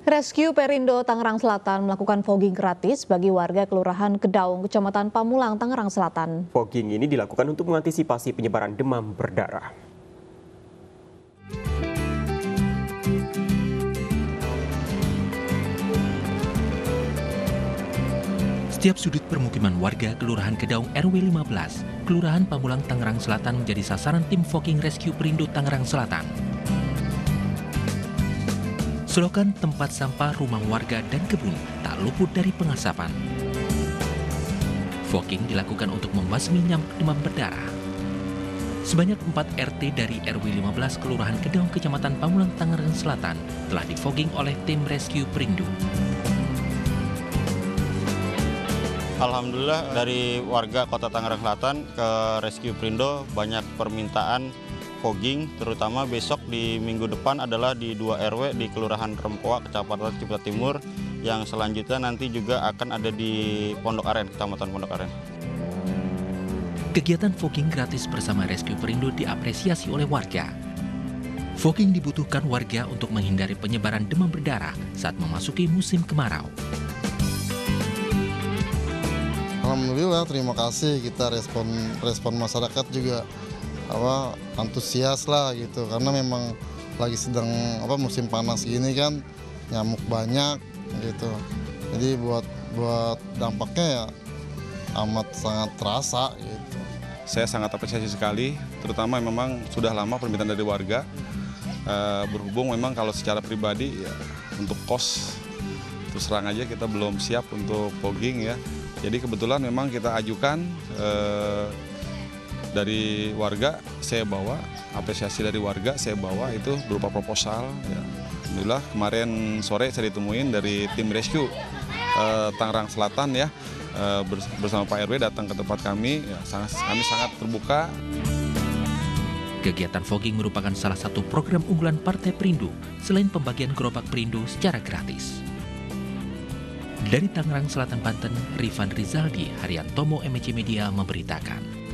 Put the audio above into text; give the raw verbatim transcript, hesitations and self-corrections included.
Rescue Perindo Tangerang Selatan melakukan fogging gratis bagi warga Kelurahan Kedaung, Kecamatan Pamulang, Tangerang Selatan. Fogging ini dilakukan untuk mengantisipasi penyebaran demam berdarah. Setiap sudut permukiman warga Kelurahan Kedaung R W lima belas, Kelurahan Pamulang, Tangerang Selatan menjadi sasaran tim fogging Rescue Perindo Tangerang Selatan. Selokan tempat sampah rumah warga dan kebun tak luput dari pengasapan. Fogging dilakukan untuk membasmi nyamuk demam berdarah. Sebanyak empat R T dari R W lima belas Kelurahan Kedaung, Kecamatan Pamulang, Tangerang Selatan telah difogging oleh tim Rescue Perindo. Alhamdulillah dari warga Kota Tangerang Selatan ke Rescue Perindo banyak permintaan fogging, terutama besok di minggu depan adalah di dua R W di Kelurahan Rempoa, Kecamatan Ciputat Timur, yang selanjutnya nanti juga akan ada di Pondok Aren, Kecamatan Pondok Aren. Kegiatan fogging gratis bersama Rescue Perindo diapresiasi oleh warga. Fogging dibutuhkan warga untuk menghindari penyebaran demam berdarah saat memasuki musim kemarau. Alhamdulillah, terima kasih, kita respon respon masyarakat juga apa antusias lah gitu, karena memang lagi sedang apa musim panas gini kan, nyamuk banyak gitu. Jadi buat buat dampaknya ya amat sangat terasa gitu. Saya sangat apresiasi sekali, terutama memang sudah lama permintaan dari warga. E, berhubung memang kalau secara pribadi ya untuk kos terus terang aja kita belum siap untuk fogging ya. Jadi kebetulan memang kita ajukan e, dari warga, saya bawa, apresiasi dari warga saya bawa itu berupa proposal. Ya. Alhamdulillah kemarin sore saya ditemuin dari tim rescue eh, Tangerang Selatan ya, eh, bersama Pak R W datang ke tempat kami, ya, sangat, kami sangat terbuka. Kegiatan fogging merupakan salah satu program unggulan Partai Perindo selain pembagian gerobak Perindo secara gratis. Dari Tangerang Selatan, Banten, Rifan Rizaldi, Haryantomo, M C Media memberitakan.